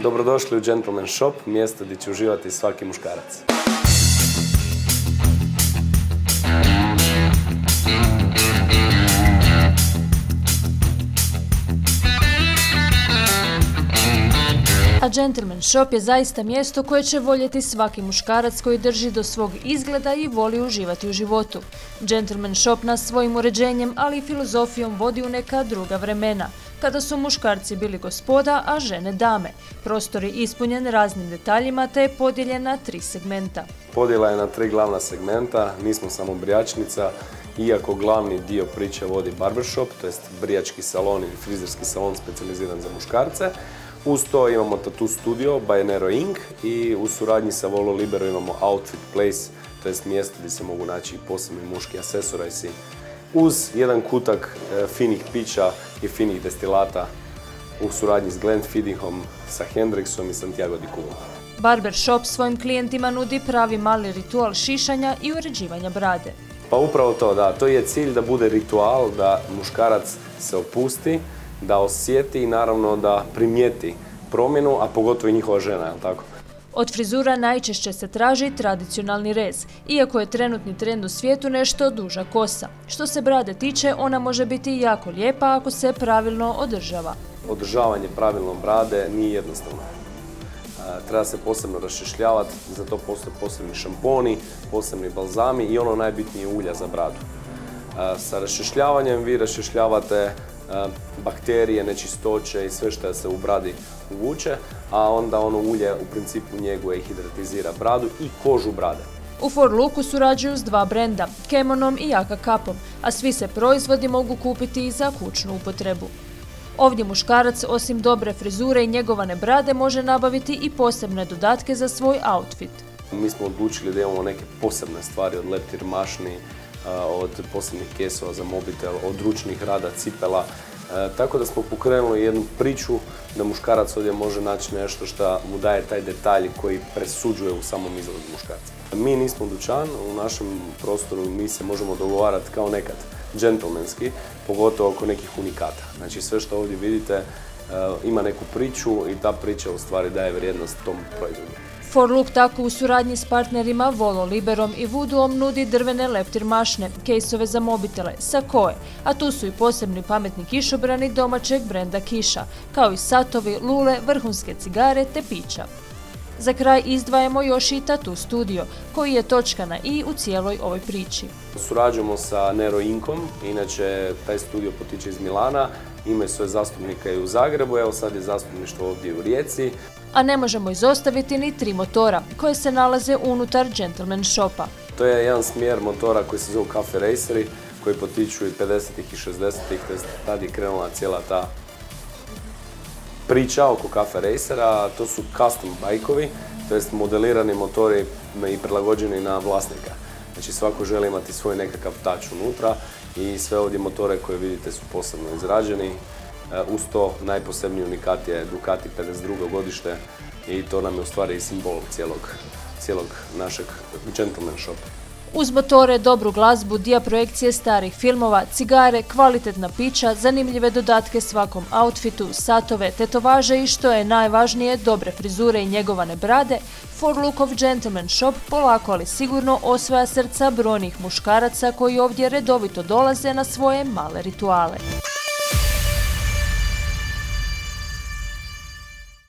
Dobrodošli u Gentleman Shop, mjesto gdje će uživati svaki muškarac. A Gentleman Shop je zaista mjesto koje će voljeti svaki muškarac koji drži do svog izgleda i voli uživati u životu. Gentleman Shop nas svojim uređenjem, ali i filozofijom vodi u neka druga vremena, kada su muškarci bili gospoda, a žene dame. Prostor je ispunjen raznim detaljima te je podijeljen na 3 segmenta. Podjela je na 3 glavna segmenta, nismo samo brijačnica, iako glavni dio priče vodi barbershop, to jest brijački salon ili frizerski salon specijaliziran za muškarce. Uz to imamo tattoo studio by Nero Ink i u suradnji sa Volo Libero imamo Outfit Place, to jest mjesto gdje se mogu naći posebni muški asesorajsi uz jedan kutak finih pića i finih destilata u suradnji s Glenfiddinghom, sa Hendrixom i Santiago de Cuba. Barbershop svojim klijentima nudi pravi mali ritual šišanja i uređivanja brade. Pa upravo to, da. To je cilj da bude ritual, da muškarac se opusti, da osjeti i naravno da primijeti promjenu, a pogotovo i njihova žena, je li tako? Od frizura najčešće se traži tradicionalni rez, iako je trenutni trend u svijetu nešto duža kosa. Što se brade tiče, ona može biti jako lijepa ako se pravilno održava. Održavanje pravilno brade nije jednostavno. Treba se posebno raščešljavati, za to postoje posebni šamponi, posebni balzami i ono najbitnije ulja za bradu. Sa raščešljavanjem vi raščešljavate bakterije, nečistoće i sve što se u bradi uvuče, a onda ono ulje u principu njeguje i hidratizira bradu i kožu brade. U For Looku surađuju s 2 brenda, Kemonom i Jaka Kapom, a svi se proizvodi mogu kupiti i za kućnu upotrebu. Ovdje muškarac osim dobre frizure i njegovane brade može nabaviti i posebne dodatke za svoj outfit. Mi smo odlučili da imamo neke posebne stvari od leptir mašni, od posebnih kesova za mobitel, od ručnih rada, cipela. Tako da smo pokrenuli jednu priču da muškarac ovdje može naći nešto što mu daje taj detalj koji presuđuje u samom izgledu muškarca. Mi nismo dućan, u našem prostoru mi se možemo dogovarati kao nekad džentlmenski, pogotovo oko nekih unikata. Znači sve što ovdje vidite ima neku priču i ta priča u stvari daje vrijednost tom proizvodu. For Look tako u suradnji s partnerima Volo Liberom i Voodooom nudi drvene leptir mašne, kejsove za mobitele, sakoe, a tu su i posebni pametni kišobrani domaćeg brenda Kiša, kao i satovi, lule, vrhunske cigare te pića. Za kraj izdvajamo još i tattoo studio, koji je točka na i u cijeloj ovoj priči. Surađujemo sa Nero Inkom, inače taj studio potiče iz Milana, imaju svoje zastupnika i u Zagrebu, evo sad je zastupništvo ovdje u Rijeci. A ne možemo izostaviti ni 3 motora, koje se nalaze unutar Gentleman Shopa. To je jedan smjer motora koji se zove Cafe Raceri, koji potiču i 50-ih i 60-ih, tad je krenula cijela ta priča oko Cafe Racera. To su custom bajkovi, to jest modelirani motori i prilagođeni na vlasnika. Znači svako želi imati svoj nekakav touch unutra i sve ovdje motore koje vidite su posebno izrađeni. Uz to najposebniji unikat je Ducati 52. godište i to nam je u stvari i simbol cijelog našeg Gentleman Shopa. Uz motore, dobru glazbu, dijaprojekcije starih filmova, cigare, kvalitetna pića, zanimljive dodatke svakom outfitu, satove, tetovaže i što je najvažnije, dobre frizure i njegovane brade, For Lookov Gentleman Shop polako ali sigurno osvaja srca brojnih muškaraca koji ovdje redovito dolaze na svoje male rituale.